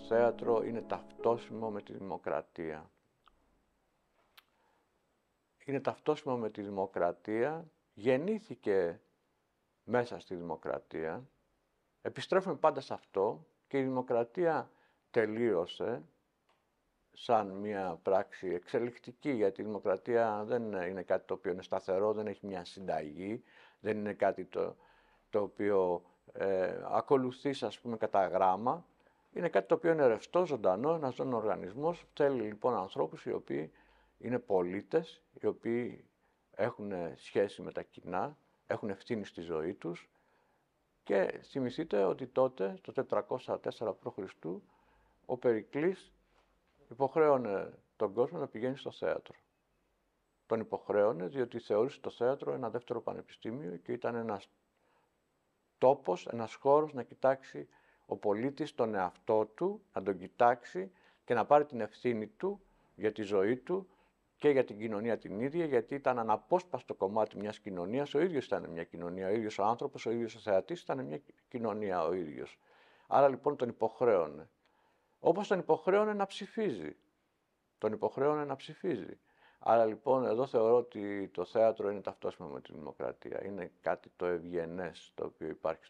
θέατρο είναι ταυτόσιμο με τη δημοκρατία. Είναι ταυτόσιμο με τη δημοκρατία, γεννήθηκε μέσα στη δημοκρατία, επιστρέφουμε πάντα σε αυτό και η δημοκρατία τελείωσε σαν μια πράξη εξελικτική, γιατί η δημοκρατία δεν είναι κάτι το οποίο είναι σταθερό, δεν έχει μια συνταγή, δεν είναι κάτι το οποίο ακολουθείς, ας πούμε, κατά γράμμα. Είναι κάτι το οποίο είναι ρευστό, ζωντανό, ένας ζώων οργανισμός. Θέλει λοιπόν ανθρώπους οι οποίοι είναι πολίτες, οι οποίοι έχουν σχέση με τα κοινά, έχουν ευθύνη στη ζωή τους. Και θυμηθείτε ότι τότε, το 404 π.Χ., ο Περικλής υποχρέωνε τον κόσμο να πηγαίνει στο θέατρο. Τον υποχρέωνε διότι θεώρησε το θέατρο ένα δεύτερο πανεπιστήμιο και ήταν ένας τόπος, ένας χώρος να κοιτάξει ο πολίτης τον εαυτό του, να τον κοιτάξει και να πάρει την ευθύνη του για τη ζωή του και για την κοινωνία την ίδια, γιατί ήταν αναπόσπαστο κομμάτι μιας κοινωνίας. Ο ίδιος ήταν μια κοινωνία, ο ίδιος ο άνθρωπος, ο ίδιος ο θεατής ήταν μια κοινωνία ο ίδιος. Άρα λοιπόν τον υποχρέωνε. Όπως τον υποχρέωνε να ψηφίζει. Τον υποχρέωνε να ψηφίζει. Άρα λοιπόν εδώ θεωρώ ότι το θέατρο είναι ταυτόσιμο με τη δημοκρατία. Είναι κάτι το ευγενές το οποίο υπάρχει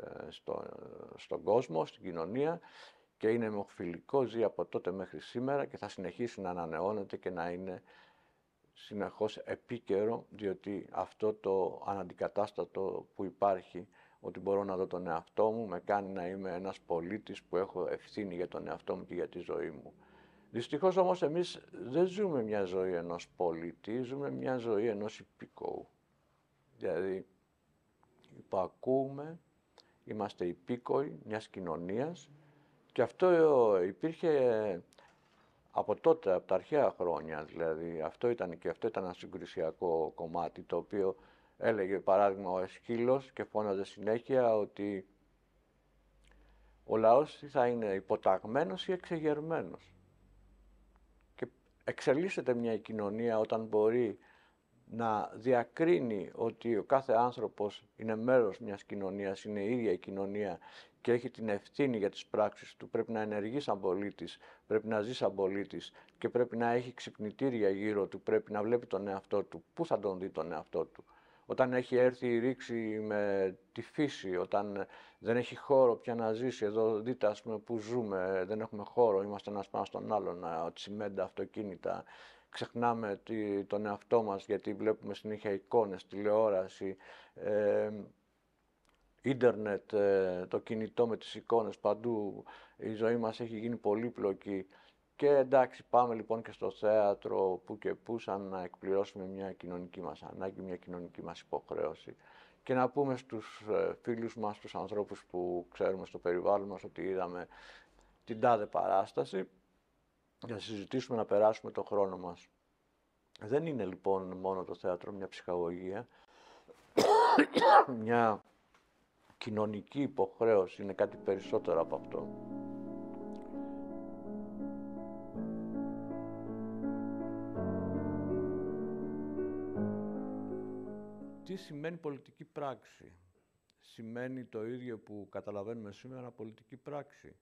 στον κόσμο, στην κοινωνία και είναι αιμοφιλικό, ζει από τότε μέχρι σήμερα και θα συνεχίσει να ανανεώνεται και να είναι συνεχώς επίκαιρο, διότι αυτό το αναντικατάστατο που υπάρχει, ότι μπορώ να δω τον εαυτό μου, με κάνει να είμαι ένας πολίτης που έχω ευθύνη για τον εαυτό μου και για τη ζωή μου. Δυστυχώς όμως εμείς δεν ζούμε μια ζωή ενός πολίτη, ζούμε μια ζωή ενός υπήκοου. Δηλαδή υπακούμε, είμαστε υπήκοοι μιας κοινωνίας και αυτό υπήρχε από τότε, από τα αρχαία χρόνια δηλαδή. Αυτό ήταν ένα συγκρουσιακό κομμάτι το οποίο έλεγε παράδειγμα ο Εσχύλος και φώναζε συνέχεια ότι ο λαός θα είναι υποταγμένος ή εξεγερμένος. Εξελίσσεται μια κοινωνία όταν μπορεί να διακρίνει ότι ο κάθε άνθρωπος είναι μέρος μιας κοινωνίας, είναι η ίδια η κοινωνία και έχει την ευθύνη για τις πράξεις του, πρέπει να ενεργεί σαν πολίτης, πρέπει να ζει σαν πολίτης και πρέπει να έχει ξυπνητήρια γύρω του, πρέπει να βλέπει τον εαυτό του. Πού θα τον δει τον εαυτό του? Όταν έχει έρθει η ρήξη με τη φύση, όταν δεν έχει χώρο πια να ζήσει. Εδώ δείτε, ας πούμε, που ζούμε, δεν έχουμε χώρο, είμαστε ένας πάνω στον άλλον, τσιμέντα, αυτοκίνητα. Ξεχνάμε τον εαυτό μας γιατί βλέπουμε συνέχεια εικόνες, τηλεόραση, ίντερνετ, το κινητό με τις εικόνες παντού. Η ζωή μας έχει γίνει πολύπλοκη. Και εντάξει, πάμε λοιπόν και στο θέατρο που και που, σαν να εκπληρώσουμε μια κοινωνική μας ανάγκη, μια κοινωνική μας υποχρέωση. Και να πούμε στους φίλους μας, στους ανθρώπους που ξέρουμε στο περιβάλλον μας ότι είδαμε την τάδε παράσταση, για να συζητήσουμε, να περάσουμε το χρόνο μας. Δεν είναι λοιπόν μόνο το θέατρο μια ψυχαγωγία, μια κοινωνική υποχρέωση, είναι κάτι περισσότερο από αυτό. Τι σημαίνει πολιτική πράξη? Σημαίνει το ίδιο που καταλαβαίνουμε σήμερα πολιτική πράξη.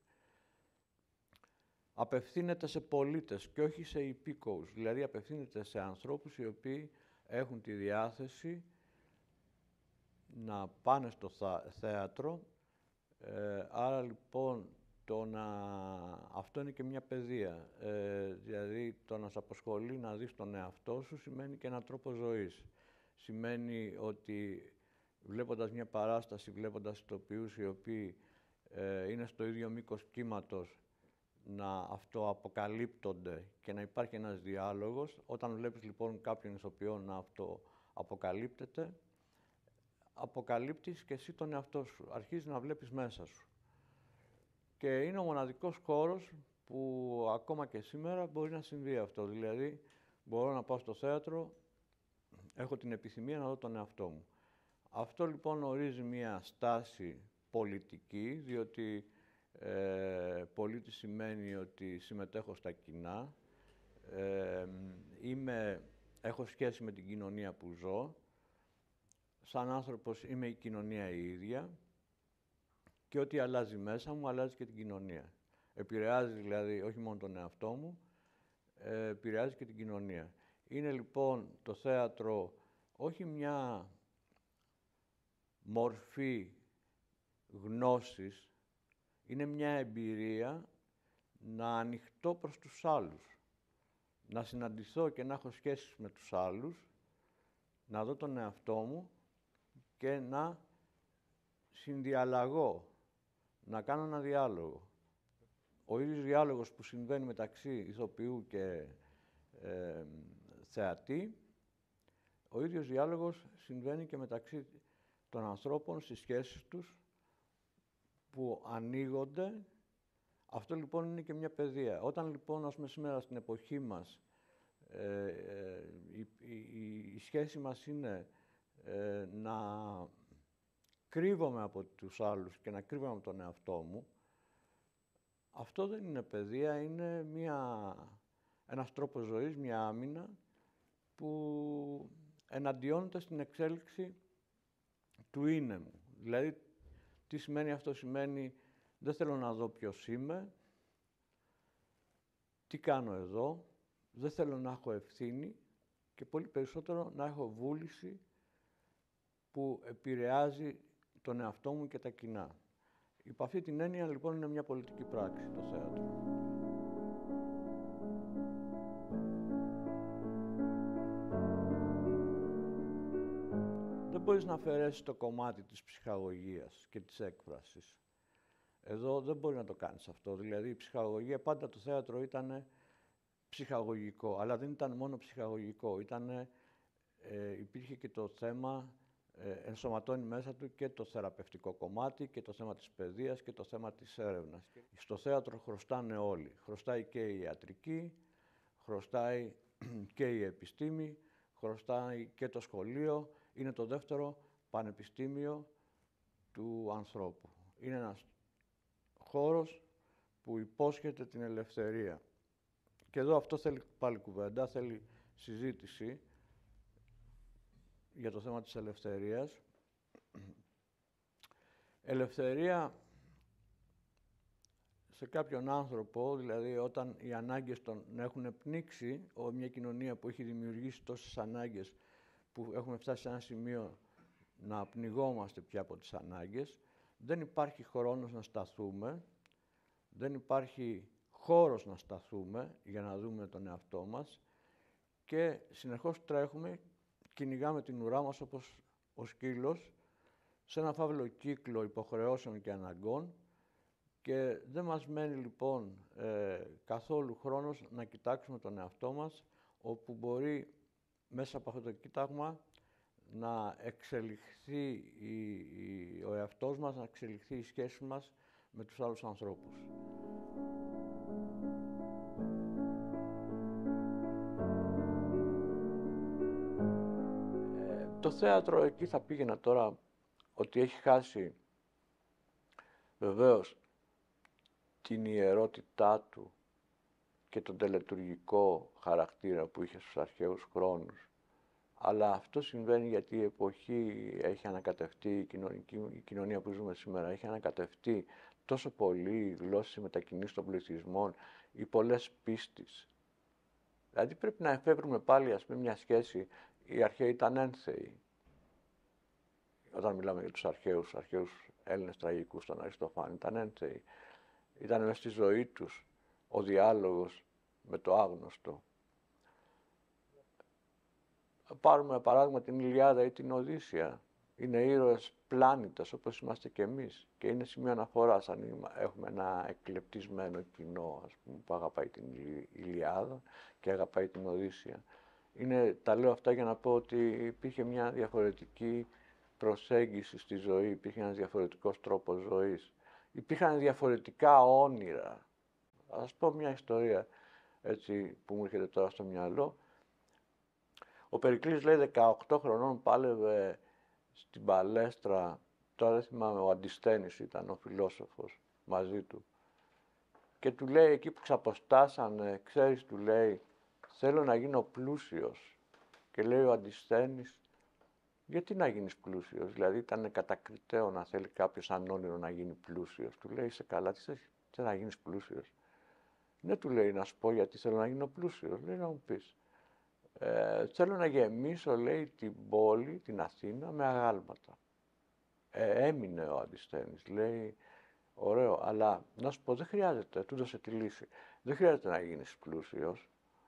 Απευθύνεται σε πολίτες και όχι σε υπήκοους. Δηλαδή απευθύνεται σε ανθρώπους οι οποίοι έχουν τη διάθεση να πάνε στο θέατρο. Άρα λοιπόν αυτό είναι και μια παιδεία. Δηλαδή το να σε απασχολεί να δεις τον εαυτό σου σημαίνει και έναν τρόπο ζωής. Σημαίνει ότι βλέποντας μια παράσταση, βλέποντας ηθοποιούς οι οποίοι είναι στο ίδιο μήκος κύματος, να αυτοαποκαλύπτονται και να υπάρχει ένας διάλογος. Όταν βλέπεις λοιπόν κάποιον ηθοποιό να αυτοαποκαλύπτεται, αποκαλύπτεις και εσύ τον εαυτό σου, αρχίζεις να βλέπεις μέσα σου. Και είναι ο μοναδικός χώρος που ακόμα και σήμερα μπορεί να συμβεί αυτό. Δηλαδή, μπορώ να πάω στο θέατρο, έχω την επιθυμία να δω τον εαυτό μου. Αυτό λοιπόν ορίζει μια στάση πολιτική, διότι πολίτη σημαίνει ότι συμμετέχω στα κοινά, έχω σχέση με την κοινωνία που ζω, σαν άνθρωπος είμαι η κοινωνία η ίδια και ό,τι αλλάζει μέσα μου αλλάζει και την κοινωνία. Επηρεάζει δηλαδή όχι μόνο τον εαυτό μου, επηρεάζει και την κοινωνία. Είναι λοιπόν το θέατρο όχι μια μορφή γνώσης, είναι μια εμπειρία να ανοιχτώ προς τους άλλους, να συναντηθώ και να έχω σχέσεις με τους άλλους, να δω τον εαυτό μου και να συνδιαλλαγώ, να κάνω ένα διάλογο. Ο ίδιος διάλογος που συμβαίνει μεταξύ ηθοποιού και θεατή, ο ίδιος διάλογος συμβαίνει και μεταξύ των ανθρώπων στις σχέσεις τους που ανοίγονται. Αυτό λοιπόν είναι και μια παιδεία. Όταν λοιπόν, ας πούμε, σήμερα στην εποχή μας η σχέση μας είναι να κρύβομαι από τους άλλους και να κρύβομαι από τον εαυτό μου, αυτό δεν είναι παιδεία, είναι ένας τρόπος ζωής, μια άμυνα που εναντιώνεται στην εξέλιξη του είναι μου. Δηλαδή, τι σημαίνει αυτό? Σημαίνει δεν θέλω να δω ποιος είμαι, τι κάνω εδώ, δεν θέλω να έχω ευθύνη και πολύ περισσότερο να έχω βούληση που επηρεάζει τον εαυτό μου και τα κοινά. Υπό αυτή την έννοια, λοιπόν, είναι μια πολιτική πράξη το θέατρο. Δεν μπορείς να αφαιρέσεις το κομμάτι της ψυχαγωγίας και της έκφρασης. Εδώ δεν μπορεί να το κάνεις αυτό. Δηλαδή, η ψυχαγωγία, πάντα το θέατρο ήταν ψυχαγωγικό, αλλά δεν ήταν μόνο ψυχαγωγικό. Υπήρχε και το θέμα, ενσωματώνει μέσα του και το θεραπευτικό κομμάτι και το θέμα της παιδείας και το θέμα της έρευνας. Στο θέατρο χρωστάνε όλοι. Χρωστάει και η ιατρική, χρωστάει και η επιστήμη, χρωστάει και το σχολείο. Είναι το δεύτερο πανεπιστήμιο του ανθρώπου. Είναι ένας χώρος που υπόσχεται την ελευθερία. Και εδώ αυτό θέλει πάλι κουβέντα, θέλει συζήτηση για το θέμα της ελευθερίας. Ελευθερία σε κάποιον άνθρωπο, δηλαδή όταν οι ανάγκες τον έχουν πνίξει, μια κοινωνία που έχει δημιουργήσει τόσες ανάγκες που έχουμε φτάσει σε ένα σημείο να πνιγόμαστε πια από τις ανάγκες, δεν υπάρχει χρόνος να σταθούμε, δεν υπάρχει χώρος να σταθούμε για να δούμε τον εαυτό μας και συνεχώς τρέχουμε, κυνηγάμε την ουρά μας όπως ο σκύλος σε ένα φαύλο κύκλο υποχρεώσεων και αναγκών και δεν μας μένει λοιπόν καθόλου χρόνος να κοιτάξουμε τον εαυτό μας, όπου μπορεί μέσα από αυτό το κοίταγμα να εξελιχθεί ο εαυτός μας, να εξελιχθεί η σχέση μας με τους άλλους ανθρώπους. Το θέατρο, εκεί θα πήγαινα τώρα, ότι έχει χάσει βεβαίως την ιερότητά του και τον τελετουργικό χαρακτήρα που είχε στους αρχαίους χρόνους. Αλλά αυτό συμβαίνει γιατί η εποχή έχει ανακατευτεί, η κοινωνία που ζούμε σήμερα έχει ανακατευτεί τόσο πολύ οι γλώσσες μετακινήσεις των πληθυσμών, οι πολλές πίστεις. Δηλαδή πρέπει να εφεύρουμε πάλι, ας πούμε, μια σχέση. Οι αρχαίοι ήταν ένθεοι. Όταν μιλάμε για τους αρχαίους Έλληνες τραγικούς, τον Αριστοφάνη, ήταν ένθεοι. Ήταν μέσα στη ζωή τους ο διάλογος με το άγνωστο. Πάρουμε παράδειγμα την Ιλιάδα ή την Οδύσσεια. Είναι ήρωες πλάνητες όπως είμαστε κι εμείς και είναι σημείο αναφοράς αν έχουμε ένα εκλεπτισμένο κοινό, ας πούμε, που αγαπάει την Ιλιάδα και αγαπάει την Οδύσσεια. Τα λέω αυτά για να πω ότι υπήρχε μια διαφορετική προσέγγιση στη ζωή, υπήρχε ένας διαφορετικός τρόπος ζωής. Υπήρχαν διαφορετικά όνειρα. Ας πω μια ιστορία έτσι, που μου έρχεται τώρα στο μυαλό. Ο Περικλής, λέει, 18 χρονών πάλευε στην παλέστρα, τώρα δεν θυμάμαι, ο Αντισθένης ήταν ο φιλόσοφος μαζί του. Και του λέει, εκεί που ξαποστάσανε, ξέρεις, του λέει, θέλω να γίνω πλούσιος. Και λέει ο Αντισθένης, γιατί να γίνεις πλούσιος? Δηλαδή ήταν κατακριτέο να θέλει κάποιος σαν όνειρο να γίνει πλούσιος. Του λέει, είσαι καλά, τι θες Θέλει να γίνεις πλούσιος. Ναι, του λέει, να σου πω γιατί θέλω να γίνω πλούσιος. Λέει, να μου πεις. Θέλω να γεμίσω, λέει, την πόλη, την Αθήνα, με αγάλματα. Έμεινε ο Αντισθένης. Λέει, ωραίο, αλλά να σου πω, δεν χρειάζεται, του δώσε τη λύση. Δεν χρειάζεται να γίνεις πλούσιος.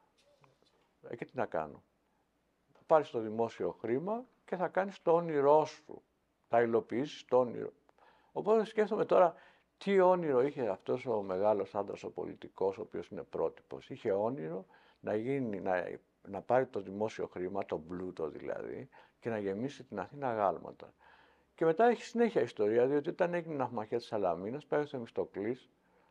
Και τι να κάνω. Θα πάρεις το δημόσιο χρήμα και θα κάνεις το όνειρό σου. Θα υλοποιήσεις το όνειρο. Οπότε σκέφτομαι τώρα τι όνειρο είχε αυτός ο μεγάλος άντρας, ο πολιτικός, ο οποίος είναι πρότυπος. Είχε όνειρο να πάρει το δημόσιο χρήμα, τον πλούτο δηλαδή, και να γεμίσει την Αθήνα αγάλματα. Και μετά έχει συνέχεια ιστορία, διότι όταν έγινε η ναυμαχία της Σαλαμίνας, πάει ο Θεμιστοκλής,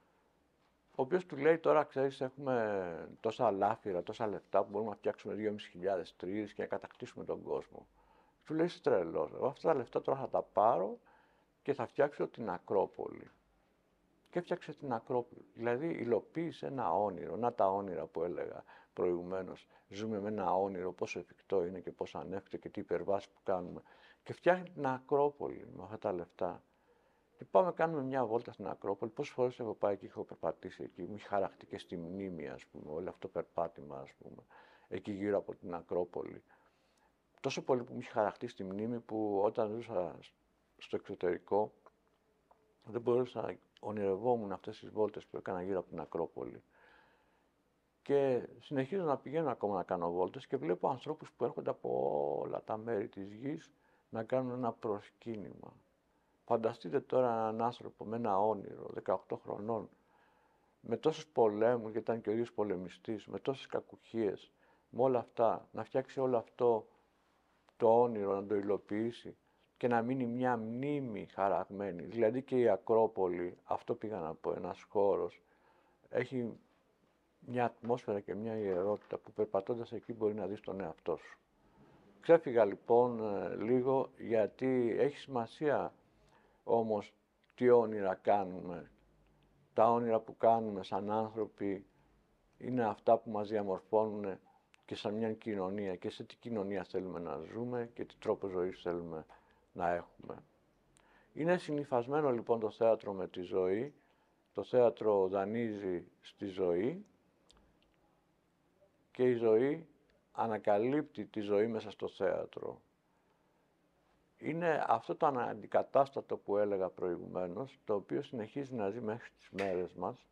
ο οποίος του λέει, τώρα ξέρεις, έχουμε τόσα λάφυρα, τόσα λεφτά που μπορούμε να φτιάξουμε 2.500 τρίες και να κατακτήσουμε τον κόσμο. Του λέει, είσαι τρελός. Εγώ αυτά τα λεφτά τώρα θα τα πάρω και θα φτιάξω την Ακρόπολη. Και έφτιαξε την Ακρόπολη. Δηλαδή υλοποίησε ένα όνειρο. Να τα όνειρα που έλεγα προηγουμένως. Ζούμε με ένα όνειρο, πόσο εφικτό είναι και πόσο ανέφικτο και τι υπερβάσεις που κάνουμε. Και φτιάχνει την Ακρόπολη με αυτά τα λεφτά. Και πάμε, κάνουμε μια βόλτα στην Ακρόπολη. Πόσες φορές έχω πάει και έχω περπατήσει εκεί. Μου έχει χαραχτεί και στη μνήμη, ας πούμε, όλο αυτό το περπάτημα, ας πούμε, εκεί γύρω από την Ακρόπολη. Τόσο πολύ που μου έχει χαραχτεί στη μνήμη που όταν ζούσα στο εξωτερικό δεν μπορούσα να ονειρευόμουν αυτές τις βόλτες που έκανα γύρω από την Ακρόπολη. Και συνεχίζω να πηγαίνω ακόμα να κάνω βόλτες και βλέπω ανθρώπους που έρχονται από όλα τα μέρη της γης να κάνουν ένα προσκύνημα. Φανταστείτε τώρα έναν άνθρωπο με ένα όνειρο, 18 χρονών, με τόσους πολέμους, γιατί ήταν και ο ίδιος πολεμιστής, με τόσες κακουχίες, με όλα αυτά, να φτιάξει όλο αυτό το όνειρο, να το υλοποιήσει και να μείνει μια μνήμη χαραγμένη. Δηλαδή και η Ακρόπολη, αυτό πήγα να πω, ένας χώρος, έχει μια ατμόσφαιρα και μια ιερότητα που περπατώντας εκεί μπορεί να δεις τον εαυτό σου. Ξέφυγα λοιπόν λίγο, γιατί έχει σημασία όμως τι όνειρα κάνουμε. Τα όνειρα που κάνουμε σαν άνθρωποι είναι αυτά που μας διαμορφώνουν και σαν μια κοινωνία, και σε τι κοινωνία θέλουμε να ζούμε και τι τρόπο ζωής θέλουμε να έχουμε. Είναι συνυφασμένο λοιπόν το θέατρο με τη ζωή. Το θέατρο δανείζει στη ζωή και η ζωή ανακαλύπτει τη ζωή μέσα στο θέατρο. Είναι αυτό το αναντικατάστατο που έλεγα προηγουμένως, το οποίο συνεχίζει να ζει μέχρι τις μέρες μας,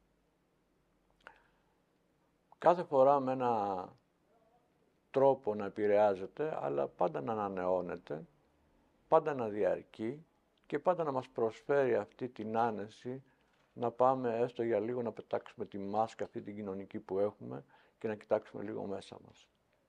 κάθε φορά με ένα τρόπο να επηρεάζεται, αλλά πάντα να ανανεώνεται, πάντα να διαρκεί και πάντα να μας προσφέρει αυτή την άνεση να πάμε έστω για λίγο να πετάξουμε τη μάσκα αυτή την κοινωνική που έχουμε και να κοιτάξουμε λίγο μέσα μας.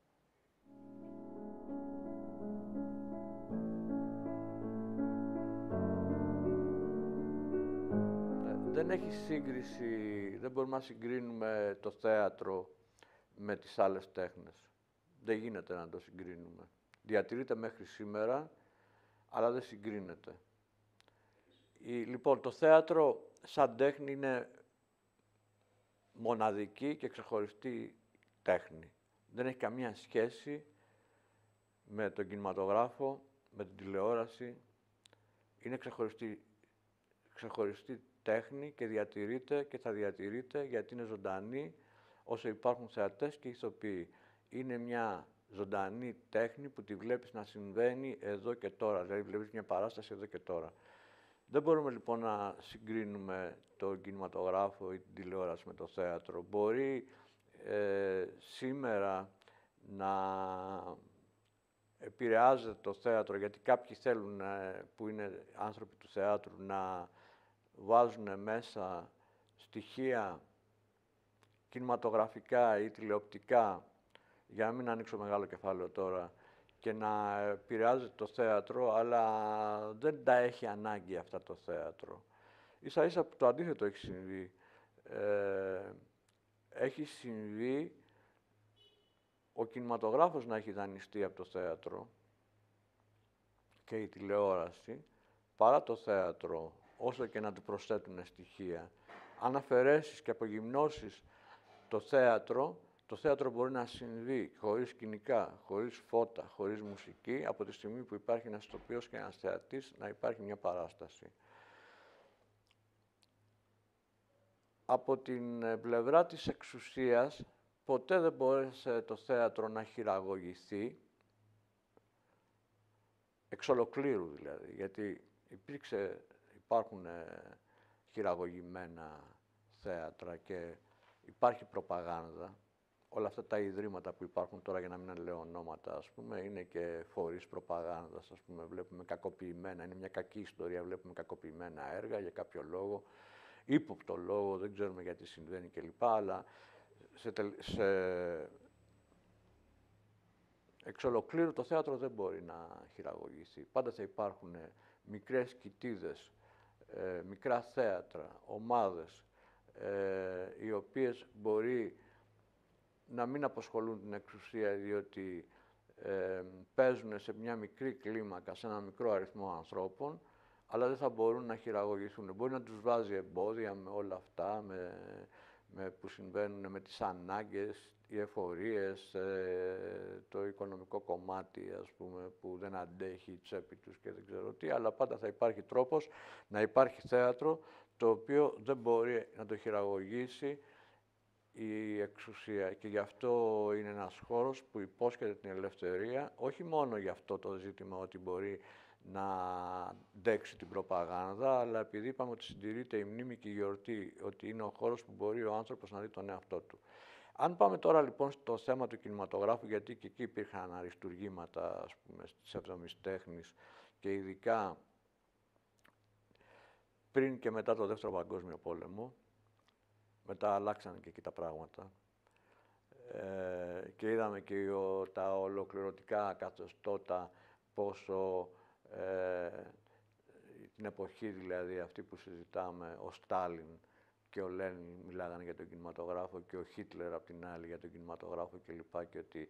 Δεν έχει σύγκριση, δεν μπορούμε να συγκρίνουμε το θέατρο με τις άλλες τέχνες. Δεν γίνεται να το συγκρίνουμε. Διατηρείται μέχρι σήμερα, αλλά δεν συγκρίνεται. Λοιπόν, το θέατρο σαν τέχνη είναι μοναδική και ξεχωριστή τέχνη. Δεν έχει καμία σχέση με τον κινηματογράφο, με την τηλεόραση. Είναι ξεχωριστή τέχνη και διατηρείται και θα διατηρείται γιατί είναι ζωντανή όσο υπάρχουν θεατές και ηθοποιοί. Είναι μια ζωντανή τέχνη που τη βλέπεις να συμβαίνει εδώ και τώρα, δηλαδή βλέπεις μια παράσταση εδώ και τώρα. Δεν μπορούμε λοιπόν να συγκρίνουμε τον κινηματογράφο ή την τηλεόραση με το θέατρο. Μπορεί σήμερα να επηρεάζεται το θέατρο, γιατί κάποιοι θέλουν, που είναι άνθρωποι του θεάτρου, να βάζουν μέσα στοιχεία κινηματογραφικά ή τηλεοπτικά, για να μην ανοίξω μεγάλο κεφάλαιο τώρα, και να επηρεάζεται το θέατρο, αλλά δεν τα έχει ανάγκη αυτά το θέατρο. Ίσα ίσα το αντίθετο έχει συμβεί. Έχει συμβεί ο κινηματογράφος να έχει δανειστεί από το θέατρο και η τηλεόραση, παρά το θέατρο, όσο και να του προσθέτουν στοιχεία. Αν αφαιρέσεις και απογυμνώσεις το θέατρο μπορεί να συμβεί χωρίς σκηνικά, χωρίς φώτα, χωρίς μουσική, από τη στιγμή που υπάρχει ένας ηθοποιός και ένας θεατής, να υπάρχει μια παράσταση. από την πλευρά της εξουσίας, ποτέ δεν μπόρεσε το θέατρο να χειραγωγηθεί, εξ ολοκλήρου δηλαδή, γιατί υπάρχουν χειραγωγημένα θέατρα και υπάρχει προπαγάνδα. Όλα αυτά τα ιδρύματα που υπάρχουν τώρα, για να μην λέω ονόματα, ας πούμε, είναι και φορείς προπαγάνδας, ας πούμε, βλέπουμε κακοποιημένα, είναι μια κακή ιστορία, βλέπουμε κακοποιημένα έργα για κάποιο λόγο, ύποπτο λόγο, δεν ξέρουμε γιατί συμβαίνει κλπ. Αλλά εξ ολοκλήρου το θέατρο δεν μπορεί να χειραγωγηθεί. Πάντα θα υπάρχουν μικρές κοιτίδες, μικρά θέατρα, ομάδες, οι οποίες μπορεί να μην απασχολούν την εξουσία, διότι παίζουν σε μια μικρή κλίμακα, σε ένα μικρό αριθμό ανθρώπων, αλλά δεν θα μπορούν να χειραγωγηθούν. Μπορεί να τους βάζει εμπόδια με όλα αυτά, που συμβαίνουν με τις ανάγκες, οι εφορίες, το οικονομικό κομμάτι, ας πούμε, που δεν αντέχει η τσέπη τους και δεν ξέρω τι, αλλά πάντα θα υπάρχει τρόπος να υπάρχει θέατρο, το οποίο δεν μπορεί να το χειραγωγήσει η εξουσία. Και γι' αυτό είναι ένας χώρος που υπόσχεται την ελευθερία, όχι μόνο για αυτό το ζήτημα ότι μπορεί να αντέξει την προπαγάνδα, αλλά επειδή είπαμε ότι συντηρείται η μνήμη και η γιορτή, ότι είναι ο χώρος που μπορεί ο άνθρωπος να δει τον εαυτό του. Αν πάμε τώρα λοιπόν στο θέμα του κινηματογράφου, γιατί και εκεί υπήρχαν αριστουργήματα, ας πούμε, στις εβδομής τέχνης και ειδικά πριν και μετά το Δεύτερο Παγκόσμιο Πόλεμο, μετά αλλάξανε και εκεί τα πράγματα και είδαμε και τα ολοκληρωτικά καθεστώτα πόσο την εποχή δηλαδή αυτή που συζητάμε, ο Στάλιν και ο Λένιν μιλάγανε για τον κινηματογράφο και ο Χίτλερ απ' την άλλη για τον κινηματογράφο κλπ. Και ότι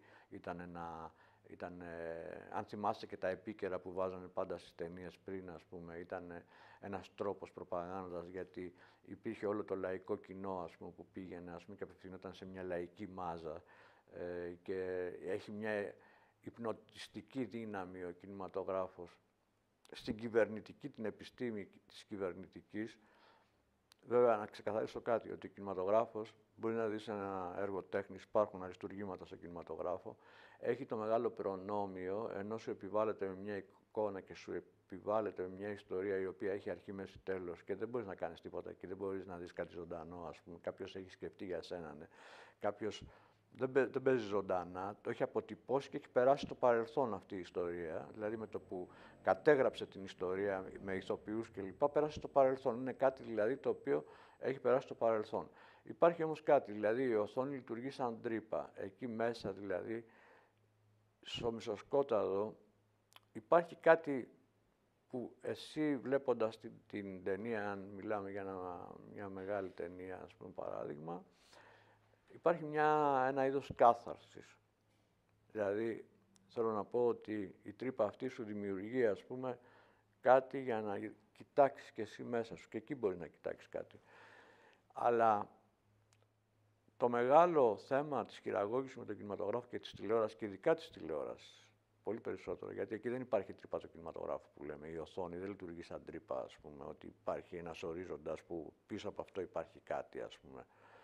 αν θυμάστε και τα επίκαιρα που βάζανε πάντα στις ταινίες πριν, ας πούμε, ήταν ένας τρόπος προπαγάνδας, γιατί υπήρχε όλο το λαϊκό κοινό, ας πούμε, που πήγαινε, ας πούμε, και απευθυνόταν σε μια λαϊκή μάζα και έχει μια υπνοτιστική δύναμη ο κινηματογράφος στην κυβερνητική, την επιστήμη της κυβερνητικής. Βέβαια, να ξεκαθαρίσω κάτι, ότι ο κινηματογράφος μπορεί να δεις ένα έργο τέχνης, υπάρχουν αριστουργήματα στο κινηματογράφο, έχει το μεγάλο προνόμιο, ενώ σου επιβάλλεται με μια εικόνα και σου επιβάλλεται με μια ιστορία η οποία έχει αρχή, μέση, τέλος και δεν μπορείς να κάνεις τίποτα και δεν μπορείς να δεις κάτι ζωντανό, ας πούμε. Κάποιος έχει σκεφτεί για σένα, ναι. Κάποιος δεν παίζει ζωντανά, το έχει αποτυπώσει και έχει περάσει στο παρελθόν αυτή η ιστορία. Δηλαδή με το που κατέγραψε την ιστορία με ηθοποιούς κλπ. Πέρασε στο παρελθόν. Είναι κάτι δηλαδή το οποίο έχει περάσει στο παρελθόν. Υπάρχει όμως κάτι, δηλαδή η οθόνη λειτουργεί σαν τρύπα. Εκεί μέσα δηλαδή, στο μισοσκόταδο, υπάρχει κάτι που εσύ βλέποντας την ταινία, αν μιλάμε για μια μεγάλη ταινία, ας πούμε, παράδειγμα, υπάρχει ένα είδος κάθαρσης. Δηλαδή, θέλω να πω ότι η τρύπα αυτή σου δημιουργεί, ας πούμε, κάτι για να κοιτάξεις και εσύ μέσα σου. Και εκεί μπορεί να κοιτάξεις κάτι. Αλλά το μεγάλο θέμα της χειραγώγησης με τον κινηματογράφο και της τηλεόρασης, και ειδικά της τηλεόρασης, πολύ περισσότερο, γιατί εκεί δεν υπάρχει τρύπα του κινηματογράφου που λέμε, η οθόνη δεν λειτουργεί σαν τρύπα, ας πούμε, ότι υπάρχει ένας ορίζοντας που πίσω από αυτό υπάρχει κάτι, ας πούμε.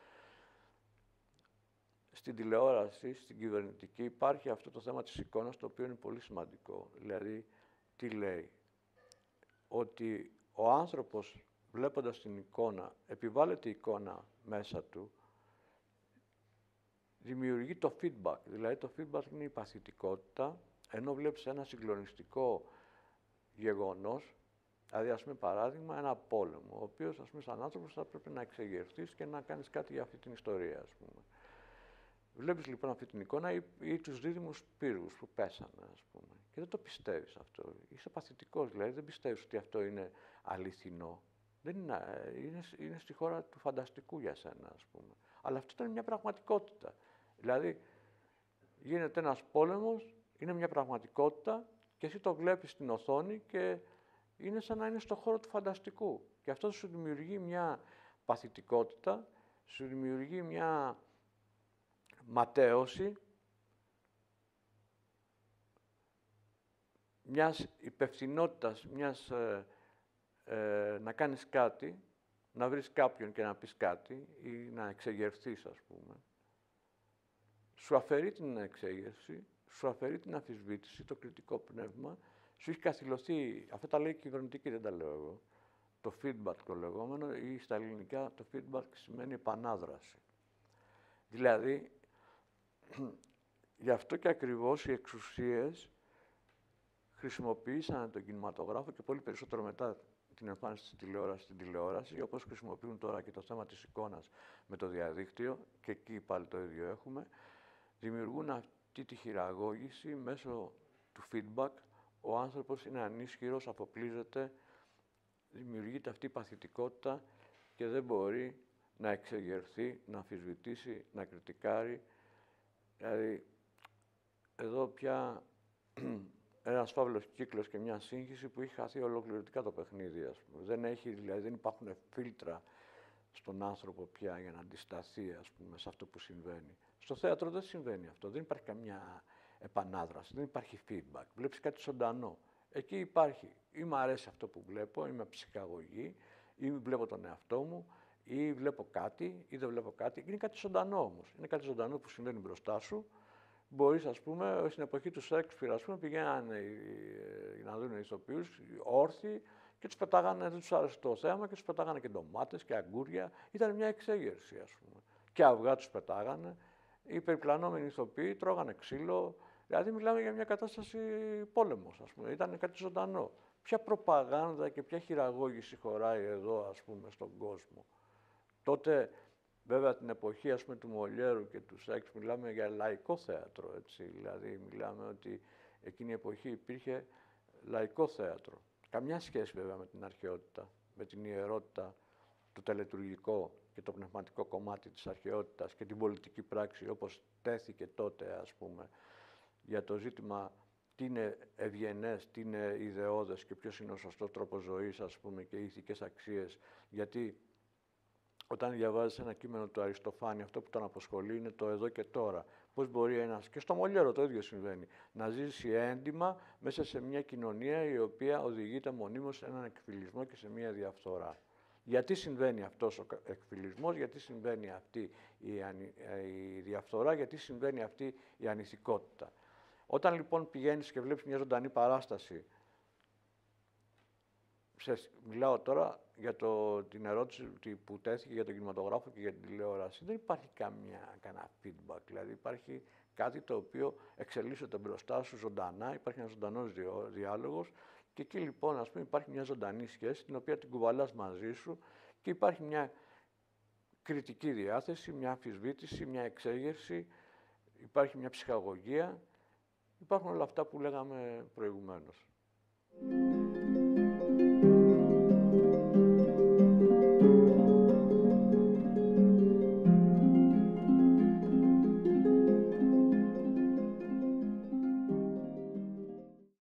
Στην τηλεόραση, στην κυβερνητική, υπάρχει αυτό το θέμα της εικόνας, το οποίο είναι πολύ σημαντικό. Δηλαδή, τι λέει? Ότι ο άνθρωπος, βλέποντας την εικόνα, επιβάλλεται η εικόνα μέσα του, δημιουργεί το feedback. Δηλαδή, το feedback είναι η παθητικότητα, ενώ βλέπεις ένα συγκλονιστικό γεγονός, δηλαδή, ας πούμε, παράδειγμα, ένα πόλεμο, ο οποίος, ας πούμε, σαν άνθρωπος θα πρέπει να εξεγερθείς και να κάνεις κάτι για αυτή την ιστορία, ας πούμε. Βλέπεις λοιπόν αυτή την εικόνα ή τους δίδυμους πύργους που πέσανε, ας πούμε, και δεν το πιστεύεις αυτό. Είσαι παθητικός, δηλαδή δεν πιστεύεις ότι αυτό είναι αληθινό. Δεν είναι στη χώρα του φανταστικού για σένα, ας πούμε. Αλλά αυτό ήταν μια πραγματικότητα. Δηλαδή, γίνεται ένας πόλεμος, είναι μια πραγματικότητα και εσύ το βλέπεις στην οθόνη και είναι σαν να είναι στο χώρο του φανταστικού. Και αυτό σου δημιουργεί μια παθητικότητα, σου δημιουργεί μια ματέωση, μιας υπευθυνότητας, να κάνεις κάτι, να βρεις κάποιον και να πεις κάτι ή να εξεγερθείς, ας πούμε, σου αφαιρεί την εξέγερση, σου αφαιρεί την αμφισβήτηση, το κριτικό πνεύμα, σου έχει καθυλωθεί, αυτά τα λέει η κυβερνητική, δεν τα λέω εγώ, το feedback το λεγόμενο, ή στα ελληνικά το feedback σημαίνει επανάδραση. Δηλαδή, γι' αυτό και ακριβώς οι εξουσίες χρησιμοποίησαν τον κινηματογράφο και πολύ περισσότερο μετά την εμφάνιση της τηλεόραση, όπως χρησιμοποιούν τώρα και το θέμα της εικόνας με το διαδίκτυο, και εκεί πάλι το ίδιο έχουμε, δημιουργούν αυτή τη χειραγώγηση μέσω του feedback. Ο άνθρωπος είναι ανίσχυρος, αφοπλίζεται, δημιουργείται αυτή η παθητικότητα και δεν μπορεί να εξεγερθεί, να αμφισβητήσει, να κριτικάρει. Δηλαδή, εδώ πια ένας φαύλος κύκλος και μια σύγχυση που έχει χαθεί ολοκληρωτικά το παιχνίδι, ας πούμε. Δηλαδή, δεν υπάρχουν φίλτρα στον άνθρωπο πια για να αντισταθεί, ας πούμε, σε αυτό που συμβαίνει. Στο θέατρο δεν συμβαίνει αυτό. Δεν υπάρχει καμιά επανάδραση, δεν υπάρχει feedback. Βλέπεις κάτι ζωντανό. Εκεί υπάρχει ή μου αρέσει αυτό που βλέπω, είμαι ψυχαγωγή, ή βλέπω τον εαυτό μου, ή βλέπω κάτι, ή δεν βλέπω κάτι. Είναι κάτι ζωντανό όμως. Είναι κάτι ζωντανό που συμβαίνει μπροστά σου. Μπορείς, ας πούμε, στην εποχή του Σέξπιρ, ας πούμε, πηγαίνανε να δουν ηθοποιούς όρθιοι και τους πετάγανε, δεν τους άρεσε το θέαμα και τους πετάγανε και ντομάτες και αγκούρια. Ήταν μια εξέγερση, ας πούμε. Και αυγά τους πετάγανε. Οι περιπλανόμενοι ηθοποιοί τρώγανε ξύλο. Δηλαδή, μιλάμε για μια κατάσταση πόλεμος, ας πούμε. Ήταν κάτι ζωντανό. Ποια προπαγάνδα και ποια χειραγώγηση χωράει εδώ, ας πούμε, στον κόσμο. Τότε, βέβαια, την εποχή, ας πούμε, του Μολιέρου και του Σέξ, μιλάμε για λαϊκό θέατρο, έτσι. Δηλαδή, μιλάμε ότι εκείνη η εποχή υπήρχε λαϊκό θέατρο. Καμιά σχέση, βέβαια, με την αρχαιότητα, με την ιερότητα, το τελετουργικό και το πνευματικό κομμάτι της αρχαιότητας και την πολιτική πράξη, όπως τέθηκε τότε, ας πούμε, για το ζήτημα τι είναι ευγενές, τι είναι ιδεώδες και ποιος είναι ο σωστός τρόπος ζωής, ας πούμε, και οι ηθικές αξίες. Γιατί όταν διαβάζεις ένα κείμενο του Αριστοφάνη, αυτό που τον απασχολεί είναι το εδώ και τώρα. Πώς μπορεί ένας, και στο Μολιέρο το ίδιο συμβαίνει, να ζήσει έντιμα μέσα σε μια κοινωνία η οποία οδηγείται μονίμως σε έναν εκφυλισμό και σε μια διαφθορά. Γιατί συμβαίνει αυτός ο εκφυλισμός, γιατί συμβαίνει αυτή η διαφθορά, γιατί συμβαίνει αυτή η ανηθικότητα. Όταν λοιπόν πηγαίνεις και βλέπεις μια ζωντανή παράσταση, μιλάω τώρα για την ερώτηση που τέθηκε για τον κινηματογράφο και για την τηλεόραση, δεν υπάρχει κανένα feedback, δηλαδή υπάρχει κάτι το οποίο εξελίσσεται μπροστά σου ζωντανά, υπάρχει ένας ζωντανός διάλογος και εκεί λοιπόν, ας πούμε, υπάρχει μια ζωντανή σχέση την οποία την κουβαλάς μαζί σου και υπάρχει μια κριτική διάθεση, μια αμφισβήτηση, μια εξέγερση, υπάρχει μια ψυχαγωγία, υπάρχουν όλα αυτά που λέγαμε προηγουμένως.